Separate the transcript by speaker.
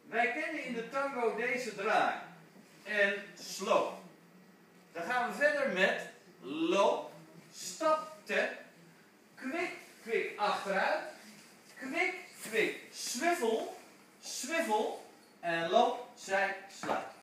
Speaker 1: Wij kennen in de tango deze draai. En sloop. Dan gaan we verder met loop, stapte, kwik, kwik achteruit, kwik, kwik, swivel, swivel en loop, zij, slaap.